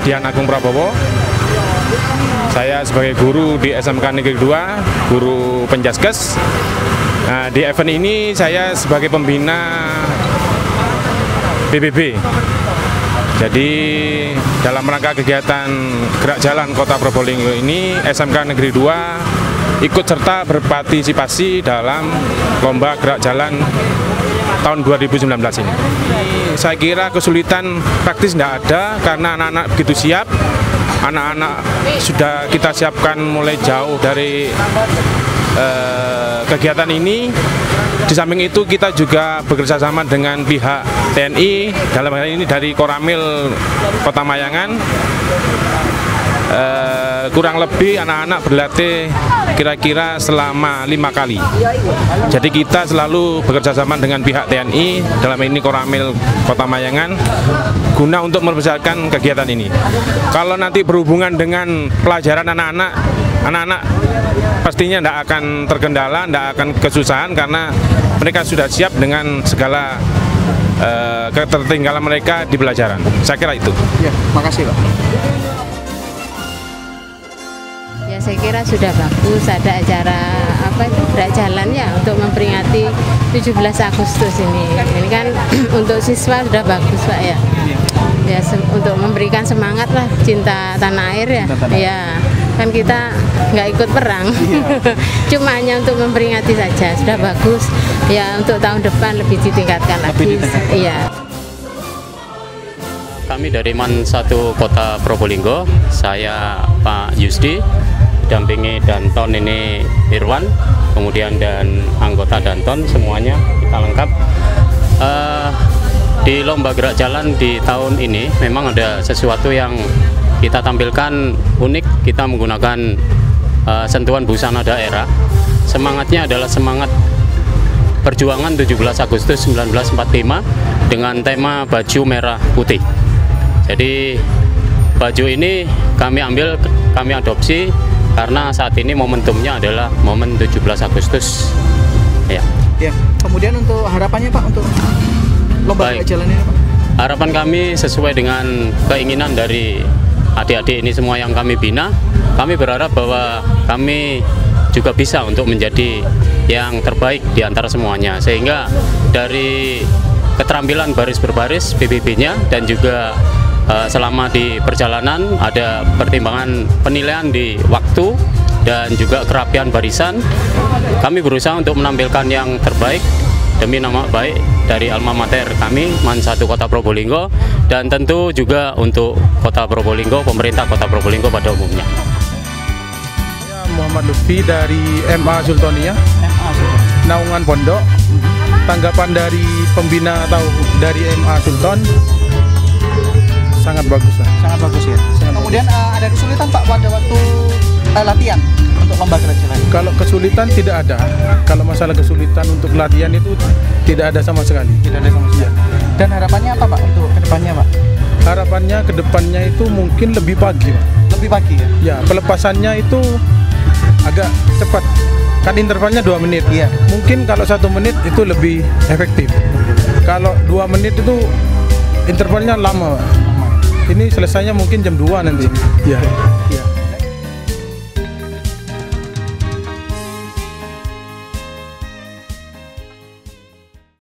Dian Agung Prabowo. Saya sebagai guru di SMK Negeri 2, guru Penjaskes. Nah, di event ini saya sebagai pembina BBB. Jadi dalam rangka kegiatan Gerak Jalan Kota Probolinggo ini, SMK Negeri 2 ikut serta berpartisipasi dalam lomba Gerak Jalan tahun 2019 ini. Saya kira kesulitan praktis tidak ada karena anak-anak begitu siap. Anak-anak sudah kita siapkan mulai jauh dari kegiatan ini. Di samping itu kita juga bekerja sama dengan pihak TNI, dalam hal ini dari Koramil Kota Mayangan. Kurang lebih anak-anak berlatih kira-kira selama 5 kali. Jadi kita selalu bekerja sama dengan pihak TNI, dalam ini Koramil Kota Mayangan, guna untuk membesarkan kegiatan ini. Kalau nanti berhubungan dengan pelajaran anak-anak pastinya tidak akan terkendala, tidak akan kesusahan karena mereka sudah siap dengan segala ketertinggalan mereka di pelajaran. Saya kira itu. Ya, makasih Pak. Ya, saya kira sudah bagus, ada acara Gerak Jalan ya untuk memperingati 17 Agustus ini. Ini kan untuk siswa sudah bagus Pak ya. Ya, untuk memberikan semangat lah, cinta tanah air ya. Ya, kan kita nggak ikut perang. Cuma hanya untuk memperingati saja, sudah bagus. Ya, untuk tahun depan lebih ditingkatkan lagi. Iya. Kami dari MAN 1 Kota Probolinggo, saya Pak Yusdi, dampingi Danton ini Irwan, kemudian dan anggota Danton semuanya kita lengkap. Di lomba gerak jalan di tahun ini memang ada sesuatu yang kita tampilkan unik. Kita menggunakan sentuhan busana daerah. Semangatnya adalah semangat perjuangan 17 Agustus 1945 dengan tema baju merah putih. Jadi baju ini kami adopsi karena saat ini momentumnya adalah momen 17 Agustus. Ya. Ya. Kemudian untuk harapannya Pak untuk lomba gerak jalan ini Pak? Harapan kami sesuai dengan keinginan dari adik-adik ini semua yang kami bina. Kami berharap bahwa kami juga bisa untuk menjadi yang terbaik di antara semuanya, sehingga dari keterampilan baris berbaris BBB-nya dan juga selama di perjalanan ada pertimbangan penilaian di waktu dan juga kerapian barisan. Kami berusaha untuk menampilkan yang terbaik demi nama baik dari alma mater kami MAN 1 Kota Probolinggo, dan tentu juga untuk Kota Probolinggo, pemerintah Kota Probolinggo pada umumnya. Muhammad Lutfi dari MA Sultonia, Naungan Pondok. Tanggapan dari pembina atau dari MA Sulton sangat bagus. Sangat bagus ya. Kemudian ada kesulitan Pak pada waktu latihan untuk lomba gerak jalan? Kalau kesulitan tidak ada. Kalau masalah kesulitan untuk latihan itu tidak ada sama sekali. Tidak ada sama sekali. Dan harapannya apa Pak untuk kedepannya Pak? Harapannya kedepannya itu mungkin lebih pagi Pak. Lebih pagi ya? Ya, pelepasannya itu agak cepat. Kan intervalnya 2 menit. Iya. Mungkin kalau 1 menit itu lebih efektif. Kalau 2 menit itu intervalnya lama Pak. Ini selesainya mungkin jam 2 nanti. Ya.